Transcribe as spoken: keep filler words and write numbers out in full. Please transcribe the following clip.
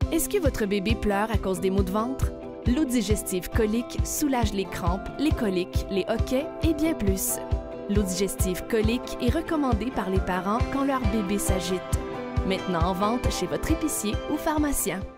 Est-ce que votre bébé pleure à cause des maux de ventre? L'eau digestive KOLIK soulage les crampes, les coliques, les hoquets et bien plus. L'eau digestive KOLIK est recommandée par les parents quand leur bébé s'agite. Maintenant en vente chez votre épicier ou pharmacien.